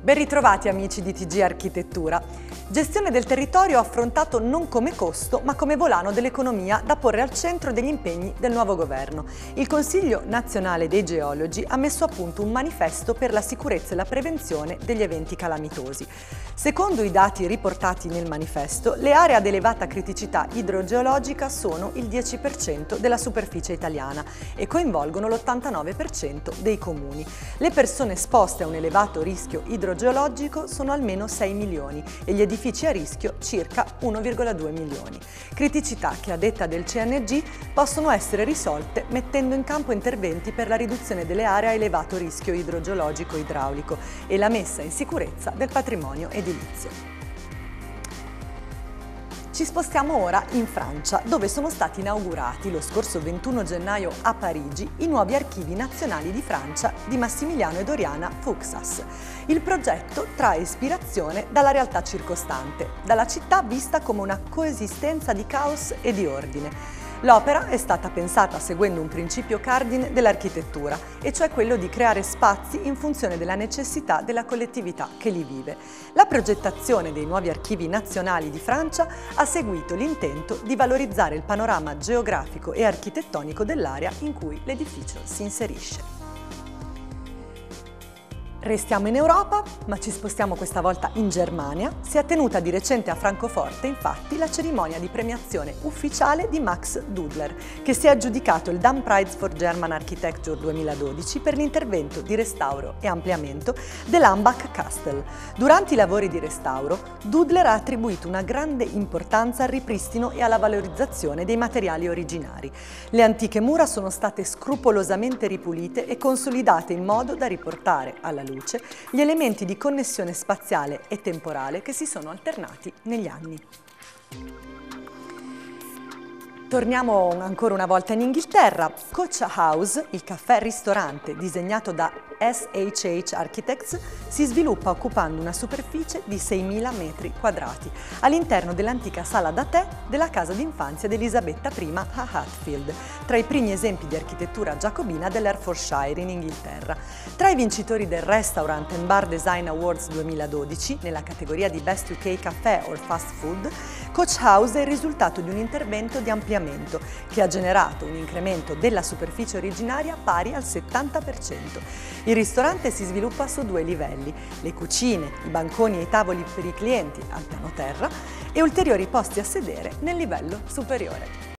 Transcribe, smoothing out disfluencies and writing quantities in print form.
Ben ritrovati amici di TG Architettura. Gestione del territorio affrontato non come costo, ma come volano dell'economia da porre al centro degli impegni del nuovo governo. Il Consiglio Nazionale dei Geologi ha messo a punto un manifesto per la sicurezza e la prevenzione degli eventi calamitosi. Secondo i dati riportati nel manifesto, le aree ad elevata criticità idrogeologica sono il 10% della superficie italiana e coinvolgono l'89% dei comuni. Le persone esposte a un elevato rischio idrogeologico sono almeno 6 milioni e gli edifici a rischio circa 1,2 milioni. Criticità che, a detta del CNG, possono essere risolte mettendo in campo interventi per la riduzione delle aree a elevato rischio idrogeologico idraulico e la messa in sicurezza del patrimonio edilizio. Ci spostiamo ora in Francia, dove sono stati inaugurati lo scorso 21 gennaio a Parigi i nuovi archivi nazionali di Francia di Massimiliano ed Oriana Fuxas. Il progetto trae ispirazione dalla realtà circostante, dalla città vista come una coesistenza di caos e di ordine. L'opera è stata pensata seguendo un principio cardine dell'architettura, e cioè quello di creare spazi in funzione della necessità della collettività che li vive. La progettazione dei nuovi archivi nazionali di Francia ha seguito l'intento di valorizzare il panorama geografico e architettonico dell'area in cui l'edificio si inserisce. Restiamo in Europa, ma ci spostiamo questa volta in Germania. Si è tenuta di recente a Francoforte, infatti, la cerimonia di premiazione ufficiale di Max Dudler, che si è aggiudicato il Dam Prize for German Architecture 2012 per l'intervento di restauro e ampliamento dell'Hambach Castle. Durante i lavori di restauro, Dudler ha attribuito una grande importanza al ripristino e alla valorizzazione dei materiali originari. Le antiche mura sono state scrupolosamente ripulite e consolidate in modo da riportare alla luce gli elementi di connessione spaziale e temporale che si sono alternati negli anni. Torniamo ancora una volta in Inghilterra. Coach House, il caffè-ristorante disegnato da SHH Architects, si sviluppa occupando una superficie di 6.000 metri quadrati all'interno dell'antica sala da tè della casa d'infanzia di Elisabetta I a Hatfield, tra i primi esempi di architettura giacobina dell'Hertfordshire in Inghilterra. Tra i vincitori del Restaurant and Bar Design Awards 2012, nella categoria di Best UK Café or Fast Food, Coach House è il risultato di un intervento di ampliamento che ha generato un incremento della superficie originaria pari al 70%. Il ristorante si sviluppa su 2 livelli: le cucine, i banconi e i tavoli per i clienti al piano terra e ulteriori posti a sedere nel livello superiore.